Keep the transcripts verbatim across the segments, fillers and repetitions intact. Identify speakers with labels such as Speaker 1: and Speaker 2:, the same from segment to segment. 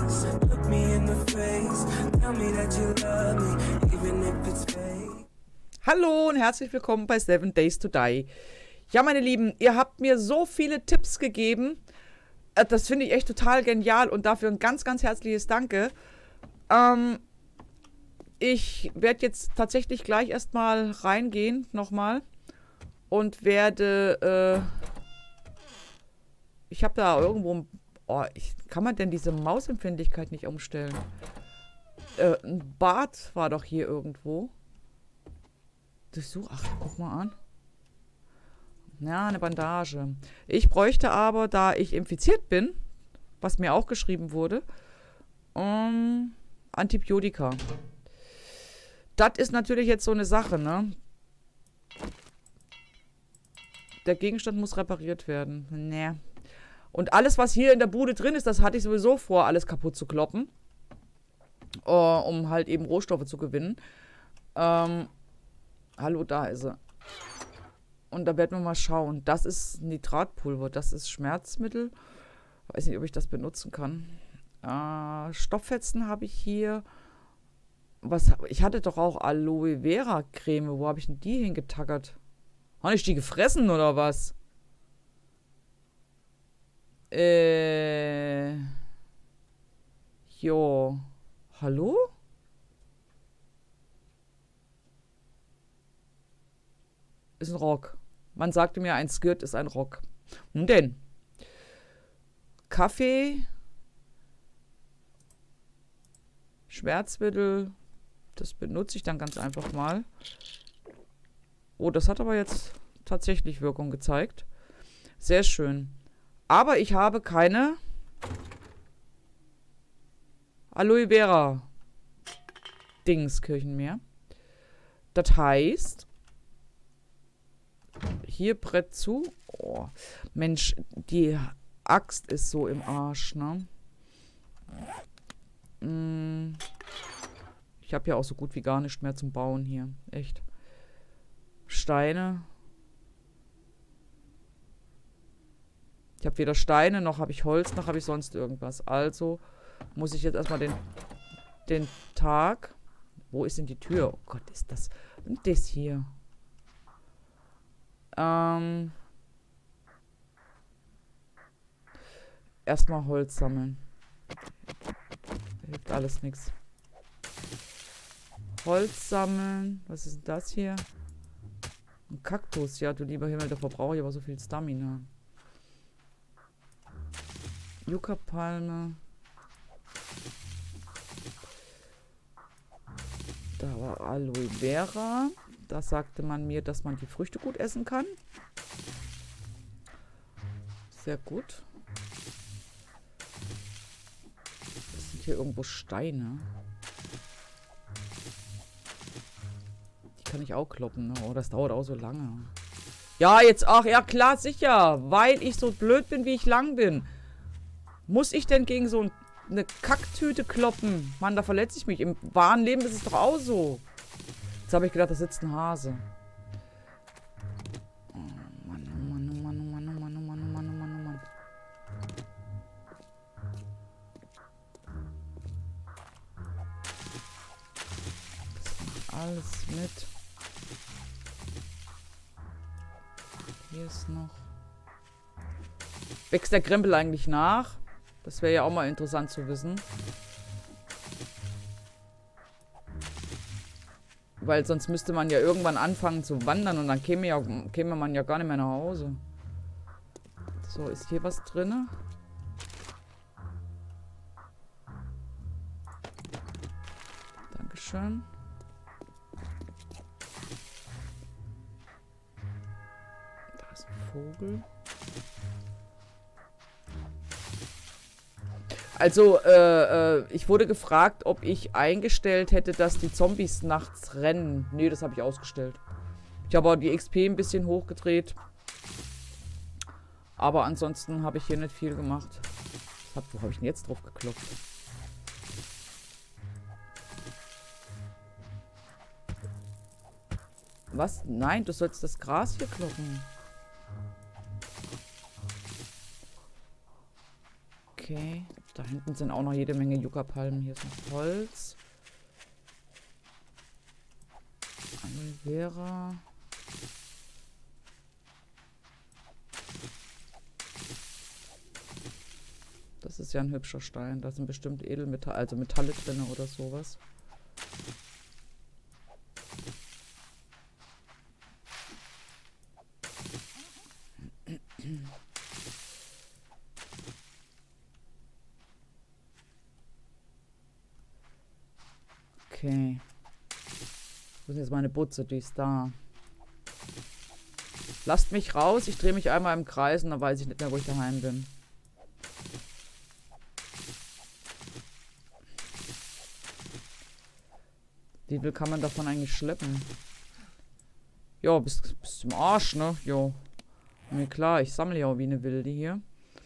Speaker 1: face. Look me in the face. Tell me that you love me, even if it's fake.
Speaker 2: Hallo und herzlich willkommen bei Seven Days to Die. Ja, meine Lieben, ihr habt mir so viele Tipps gegeben. Das finde ich echt total genial und dafür ein ganz, ganz herzliches Danke. Ähm, ich werde jetzt tatsächlich gleich erstmal reingehen, nochmal. Und werde, äh, ich habe da irgendwo, oh, ich, kann man denn diese Mausempfindlichkeit nicht umstellen? Äh, ein Bad war doch hier irgendwo. Durchsuch, ach, guck mal an. Ja, eine Bandage. Ich bräuchte aber, da ich infiziert bin, was mir auch geschrieben wurde, um, Antibiotika. Das ist natürlich jetzt so eine Sache, ne? Der Gegenstand muss repariert werden. Nee. Und alles, was hier in der Bude drin ist, das hatte ich sowieso vor, alles kaputt zu kloppen. Uh, um halt eben Rohstoffe zu gewinnen. Ähm, hallo, da ist er. Und da werden wir mal schauen. Das ist Nitratpulver. Das ist Schmerzmittel. Weiß nicht, ob ich das benutzen kann. Äh, Stofffetzen habe ich hier. Was, ich hatte doch auch Aloe Vera Creme. Wo habe ich denn die hingetackert? Habe ich die gefressen oder was? Äh. Jo. Hallo? Ist ein Rock. Man sagte mir, ein Skirt ist ein Rock. Nun denn. Kaffee. Schmerzmittel. Das benutze ich dann ganz einfach mal. Oh, das hat aber jetzt tatsächlich Wirkung gezeigt. Sehr schön. Aber ich habe keine Aloe Vera Dingskirchen mehr. Das heißt, hier Brett zu. Oh, Mensch, die Axt ist so im Arsch, ne? Mm. Ich habe ja auch so gut wie gar nichts mehr zum Bauen hier. Echt. Steine. Ich habe weder Steine, noch habe ich Holz, noch habe ich sonst irgendwas. Also muss ich jetzt erstmal den, den Tag... Wo ist denn die Tür? Oh Gott, ist das... Und das hier. Ähm... Erstmal Holz sammeln. Hilft alles nichts. Holz sammeln. Was ist denn das hier? Ein Kaktus. Ja, du lieber Himmel, dafür brauche ich aber so viel Stamina. Yucca-Palme. Da war Aloe Vera. Da sagte man mir, dass man die Früchte gut essen kann. Sehr gut. Das sind hier irgendwo Steine. Die kann ich auch kloppen, ne? Oh, das dauert auch so lange. Ja, jetzt, ach ja, klar, sicher. Weil ich so blöd bin, wie ich lang bin. Muss ich denn gegen so eine Kacktüte kloppen? Mann, da verletze ich mich. Im wahren Leben ist es doch auch so. Jetzt habe ich gedacht, da sitzt ein Hase. Oh Mann, oh Mann, oh Mann, oh Mann, oh Mann, oh Mann, oh Mann, oh Mann, oh Mann. Das macht alles mit. Hier ist noch... Wächst der Krempel eigentlich nach? Das wäre ja auch mal interessant zu wissen. Weil sonst müsste man ja irgendwann anfangen zu wandern und dann käme, ja, käme man ja gar nicht mehr nach Hause. So, ist hier was drin? Dankeschön. Da ist ein Vogel. Also, äh, äh, ich wurde gefragt, ob ich eingestellt hätte, dass die Zombies nachts rennen. Nee, das habe ich ausgestellt. Ich habe auch die X P ein bisschen hochgedreht. Aber ansonsten habe ich hier nicht viel gemacht. Hab, wo habe ich denn jetzt drauf geklopft? Was? Nein, du sollst das Gras hier kloppen. Okay. Da hinten sind auch noch jede Menge Yucca-Palmen. Hier ist noch Holz. Aloe Vera. Das ist ja ein hübscher Stein. Da sind bestimmt Edelmetall, also Metalle drin oder sowas. Okay. Wo ist jetzt meine Butze? Die ist da. Lasst mich raus. Ich drehe mich einmal im Kreis und dann weiß ich nicht mehr, wo ich daheim bin. Wie viel kann man davon eigentlich schleppen? Jo, bis, bis zum Arsch, ne? Jo. Mir klar, ich sammle ja auch wie eine Wilde hier.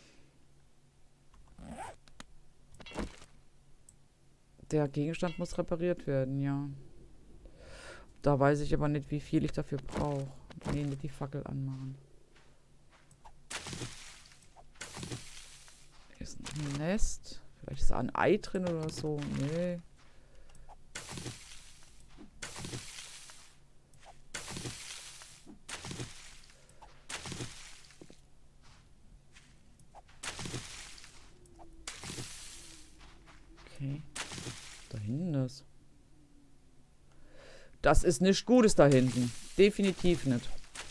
Speaker 2: Der Gegenstand muss repariert werden, ja. Da weiß ich aber nicht, wie viel ich dafür brauche. Nee, nicht die Fackel anmachen. Hier ist noch ein Nest. Vielleicht ist da ein Ei drin oder so. Nee. Okay. Da hinten ist. Das ist nichts Gutes da hinten. Definitiv nicht.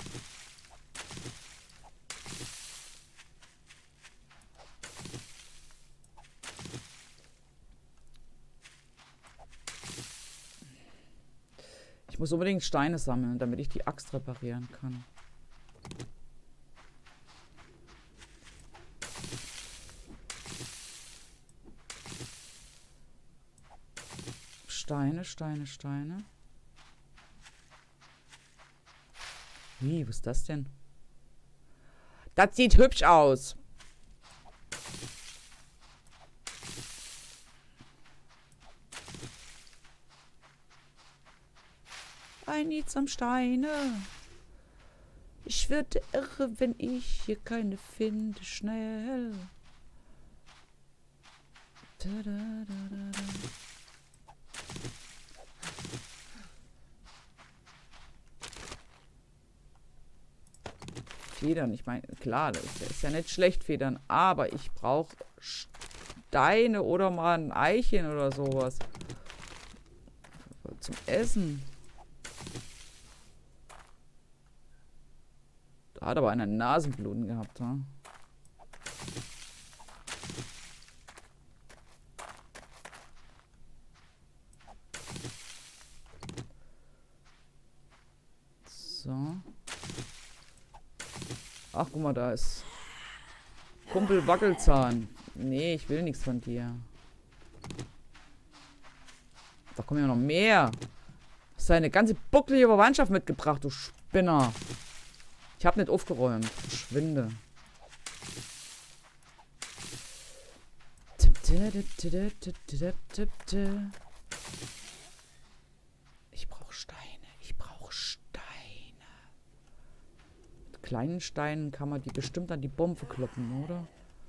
Speaker 2: Ich muss unbedingt Steine sammeln, damit ich die Axt reparieren kann. Steine, Steine, Steine. Wie, was ist das denn? Das sieht hübsch aus. I need some Steine. Ich würde irre, wenn ich hier keine finde, schnell. Da, da, da, da, da. Federn, ich meine, klar, das ist ja nicht schlecht, Federn, aber ich brauche Steine oder mal ein Eichen oder sowas. Zum Essen. Da hat aber einer Nasenbluten gehabt, ha? So. Ach, guck mal, da ist Kumpel Wackelzahn. Nee, ich will nichts von dir. Da kommen ja noch mehr. Hast du eine ganze bucklige Verwandtschaft mitgebracht, du Spinner. Ich hab nicht aufgeräumt. Verschwinde. Ich brauche Steine. Ich brauche Steine. Mit kleinen Steinen kann man die bestimmt an die Bombe kloppen, oder?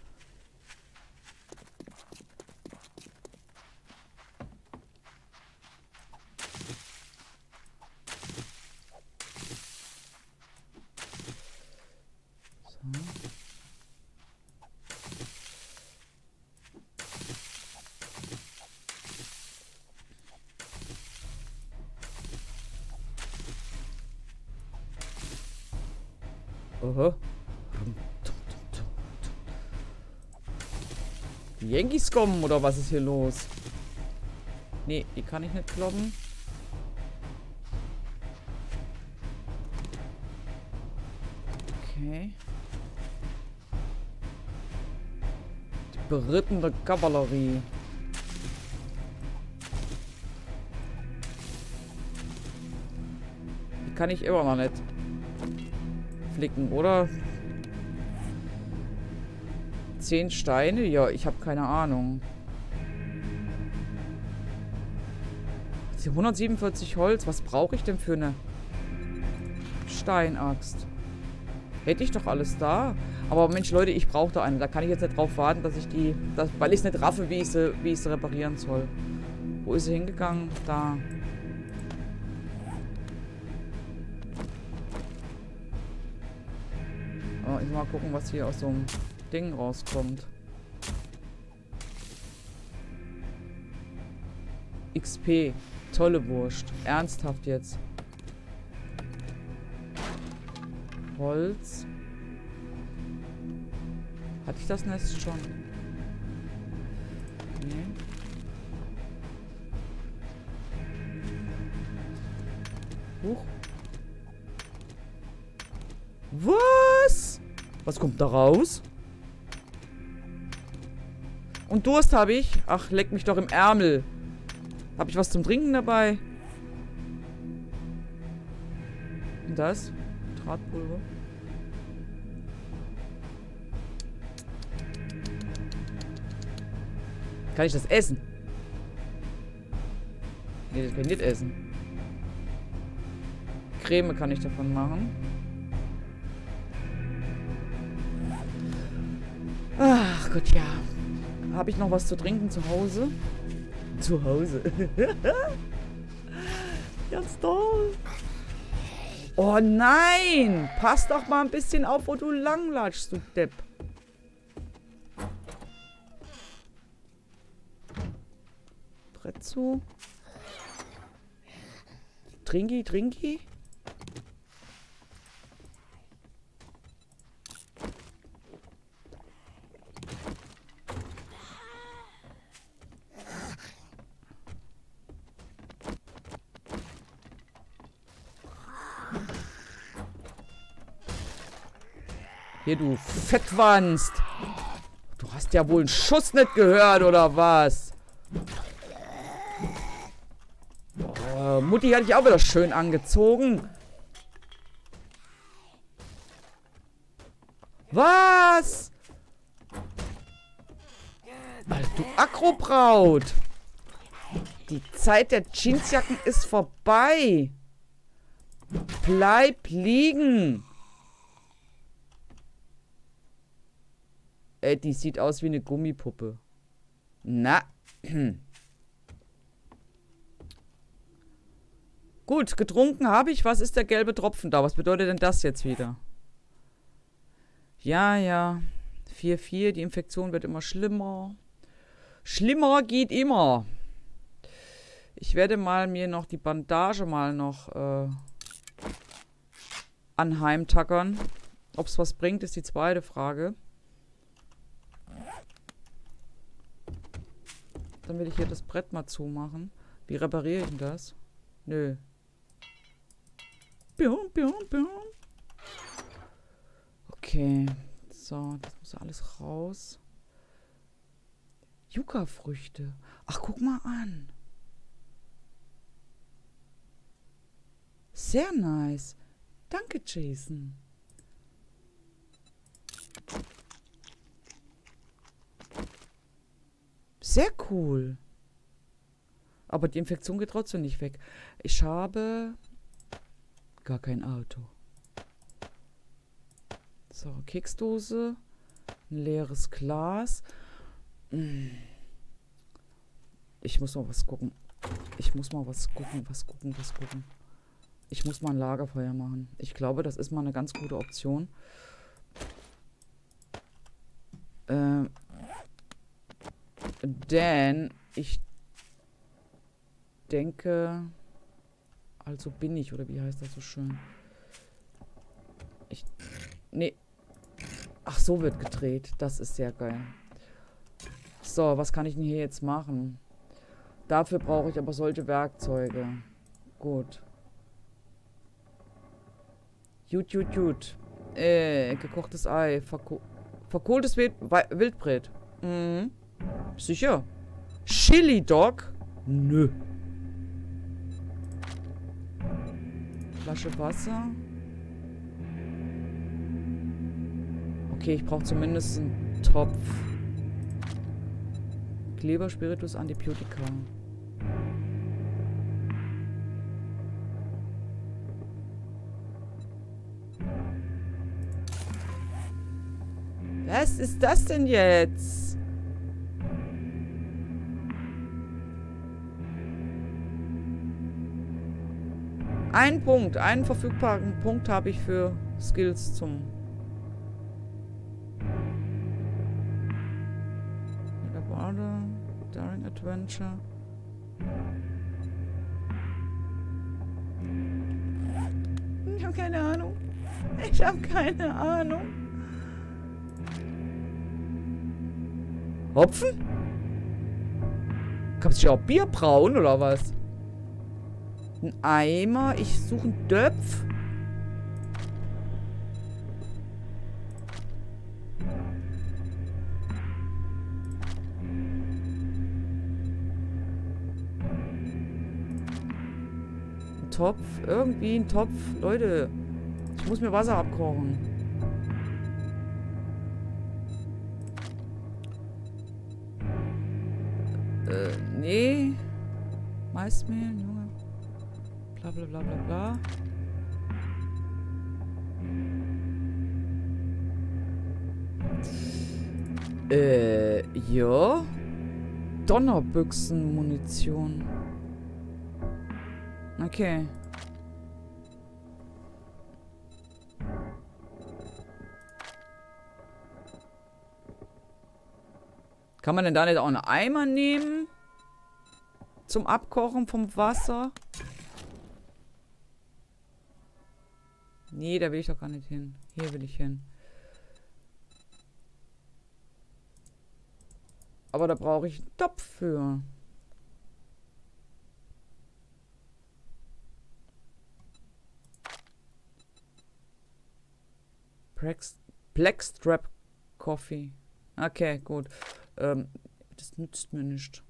Speaker 2: Oho. Die Yankees kommen, oder was ist hier los? Nee, die kann ich nicht kloppen. Okay. Die berittene Kavallerie. Die kann ich immer noch nicht flicken, oder? Zehn Steine? Ja, ich habe keine Ahnung. hundertsiebenundvierzig Holz. Was brauche ich denn für eine Steinaxt? Hätte ich doch alles da. Aber Mensch, Leute, ich brauche da eine. Da kann ich jetzt nicht drauf warten, dass ich die... Dass, weil ich es nicht raffe, wie ich sie, wie ich sie reparieren soll. Wo ist sie hingegangen? Da. Oh, ich will mal gucken, was hier aus so einem Ding rauskommt. X P. Tolle Wurst. Ernsthaft jetzt. Holz. Hatte ich das Nest schon? Nee. Huch. Was? Was kommt da raus? Und Durst habe ich. Ach, leck mich doch im Ärmel. Habe ich was zum Trinken dabei? Und das? Drahtpulver. Kann ich das essen? Nee, das kann ich nicht essen. Creme kann ich davon machen. Ach Gott, ja. Habe ich noch was zu trinken zu Hause? Zu Hause. Ganz toll. Oh nein! Pass doch mal ein bisschen auf, wo du langlatschst, du Depp. Brett zu. Trinki, Trinki. Hier, du Fettwanst. Du hast ja wohl einen Schuss nicht gehört, oder was? Oh, Mutti hat dich auch wieder schön angezogen. Was? Alter, du Akrobraut. Die Zeit der Jeansjacken ist vorbei. Bleib liegen. Ey, die sieht aus wie eine Gummipuppe. Na. Gut, getrunken habe ich. Was ist der gelbe Tropfen da? Was bedeutet denn das jetzt wieder? Ja, ja. vier vier. Die Infektion wird immer schlimmer. Schlimmer geht immer. Ich werde mal mir noch die Bandage mal noch äh, anheimtackern. Ob es was bringt, ist die zweite Frage. Dann will ich hier das Brett mal zumachen. Wie repariere ich denn das? Nö. Bium, bium, bium. Okay. So, das muss alles raus. Yucca-Früchte. Ach, guck mal an. Sehr nice. Danke, Jason. Sehr cool. Aber die Infektion geht trotzdem nicht weg. Ich habe gar kein Auto. So, Keksdose. Ein leeres Glas. Ich muss mal was gucken. Ich muss mal was gucken, was gucken, was gucken. Ich muss mal ein Lagerfeuer machen. Ich glaube, das ist mal eine ganz gute Option. Ähm... Denn ich denke, also bin ich, oder wie heißt das so schön? Ich, nee. Ach, so wird gedreht. Das ist sehr geil. So, was kann ich denn hier jetzt machen? Dafür brauche ich aber solche Werkzeuge. Gut. Gut, gut, gut. Äh, gekochtes Ei. Verko verkohltes Wild Wildbret. Mhm. Sicher. Chili Dog? Nö. Flasche Wasser. Okay, ich brauche zumindest einen Topf. Kleber, Spiritus, Antibiotika. Was ist das denn jetzt? Ein Punkt, einen verfügbaren Punkt habe ich für Skills zum Water, Daring Adventure. Ich habe keine Ahnung. Ich habe keine Ahnung. Hopfen? Kannst du ja auch Bier brauen, oder was? Ein Eimer. Ich suche einen Döpf. Ein Topf. Irgendwie ein Topf. Leute. Ich muss mir Wasser abkochen. Äh, nee. Maismehl, Junge. Bla bla bla bla bla. Äh, ja. Donnerbüchsenmunition. Okay. Kann man denn da nicht auch einen Eimer nehmen? Zum Abkochen vom Wasser? Nee, da will ich doch gar nicht hin. Hier will ich hin. Aber da brauche ich einen Topf für. Blackstrap Coffee. Okay, gut. Ähm, das nützt mir nicht.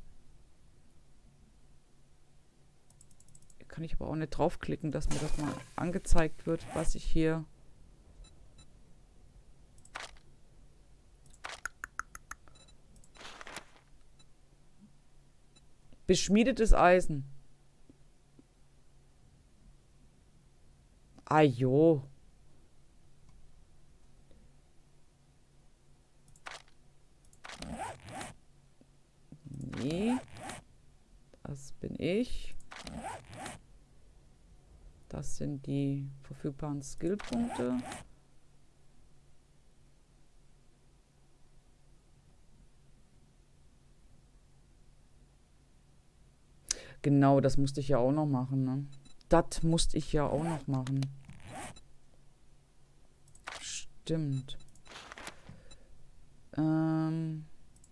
Speaker 2: Kann ich aber auch nicht draufklicken, dass mir das mal angezeigt wird, was ich hier... Beschmiedetes Eisen. Ah, jo. Nee. Das bin ich. Das sind die verfügbaren Skillpunkte. Genau, das musste ich ja auch noch machen, ne? Das musste ich ja auch noch machen. Stimmt. Ähm...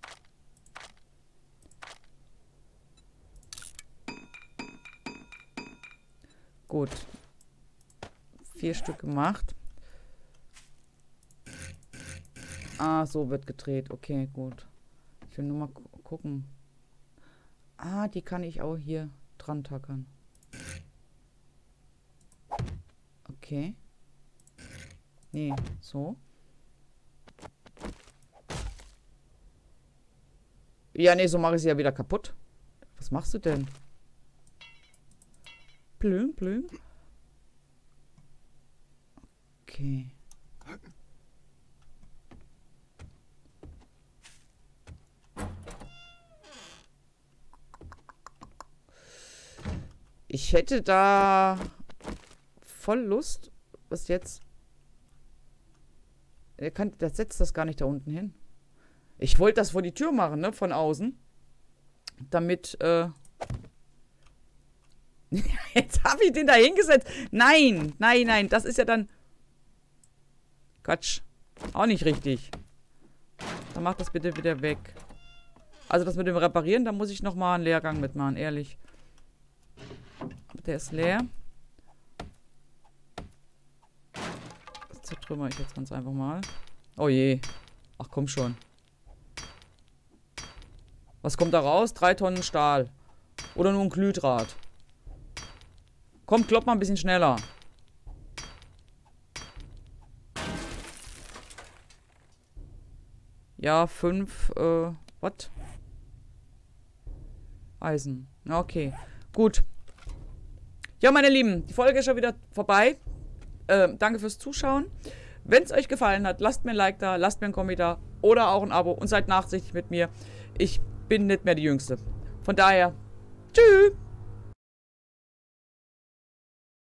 Speaker 2: Gut. Vier Stück gemacht. Ah, so wird gedreht. Okay, gut. Ich will nur mal gu gucken. Ah, die kann ich auch hier dran tackern. Okay. Nee, so. Ja, nee, so mache ich sie ja wieder kaputt. Was machst du denn? Blüm, blüm. Okay. Ich hätte da voll Lust. Was jetzt? Er kann, das setzt das gar nicht da unten hin. Ich wollte das vor die Tür machen, ne? Von außen. Damit, äh... Jetzt habe ich den da hingesetzt. Nein, nein, nein. Das ist ja dann... Quatsch. Auch nicht richtig. Dann mach das bitte wieder weg. Also das mit dem Reparieren, da muss ich nochmal einen Lehrgang mitmachen, ehrlich. Aber der ist leer. Das zertrümmer ich jetzt ganz einfach mal. Oh je. Ach komm schon. Was kommt da raus? Drei Tonnen Stahl. Oder nur ein Glühdraht. Komm, klopp mal ein bisschen schneller. Ja, fünf, äh, was? Eisen. Okay, gut. Ja, meine Lieben, die Folge ist schon wieder vorbei. Äh, danke fürs Zuschauen. Wenn es euch gefallen hat, lasst mir ein Like da, lasst mir einen Kommentar oder auch ein Abo und seid nachsichtig mit mir. Ich bin nicht mehr die Jüngste. Von daher, tschüss.